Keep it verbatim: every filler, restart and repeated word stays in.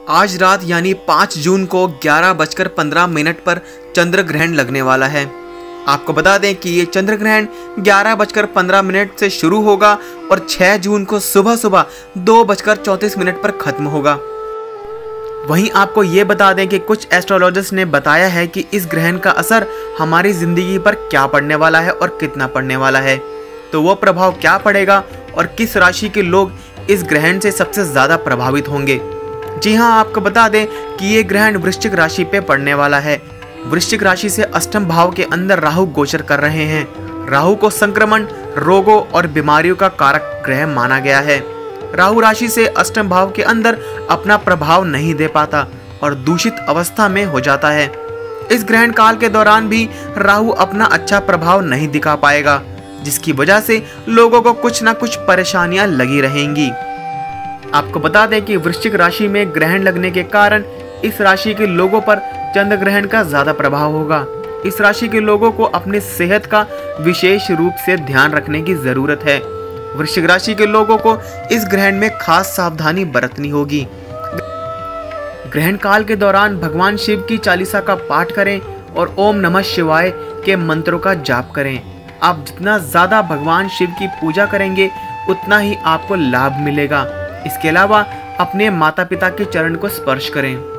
आज रात यानी पाँच जून को ग्यारह बजकर पंद्रह मिनट पर चंद्र ग्रहण लगने वाला है। आपको बता दें कि ये चंद्र ग्रहण ग्यारह बजकर पंद्रह मिनट से शुरू होगा और छह जून को सुबह सुबह दो बजकर चौंतीस मिनट पर खत्म होगा। वहीं आपको ये बता दें कि कुछ एस्ट्रोलॉजर्स ने बताया है कि इस ग्रहण का असर हमारी ज़िंदगी पर क्या पड़ने वाला है और कितना पड़ने वाला है। तो वो प्रभाव क्या पड़ेगा और किस राशि के लोग इस ग्रहण से सबसे ज़्यादा प्रभावित होंगे। जी हाँ, आपको बता दें कि ये ग्रहण वृश्चिक राशि पे पड़ने वाला है। वृश्चिक राशि से अष्टम भाव के अंदर राहु गोचर कर रहे हैं। राहु को संक्रमण, रोगों और बीमारियों का कारक ग्रह माना गया है। राहु राशि से अष्टम भाव के अंदर अपना प्रभाव नहीं दे पाता और दूषित अवस्था में हो जाता है। इस ग्रहण काल के दौरान भी राहु अपना अच्छा प्रभाव नहीं दिखा पाएगा, जिसकी वजह से लोगों को कुछ ना कुछ परेशानियां लगी रहेंगी। आपको बता दें कि वृश्चिक राशि में ग्रहण लगने के कारण इस राशि के लोगों पर चंद्र ग्रहण का ज्यादा प्रभाव होगा। इस राशि के लोगों को अपनी सेहत का विशेष रूप से ध्यान रखने की जरूरत है। वृश्चिक राशि के लोगों को इस ग्रहण में खास सावधानी बरतनी होगी। ग्रहण काल के दौरान भगवान शिव की चालीसा का पाठ करें और ओम नमः शिवाय के मंत्रों का जाप करें। आप जितना ज्यादा भगवान शिव की पूजा करेंगे उतना ही आपको लाभ मिलेगा। इसके अलावा अपने माता पिता के चरण को स्पर्श करें।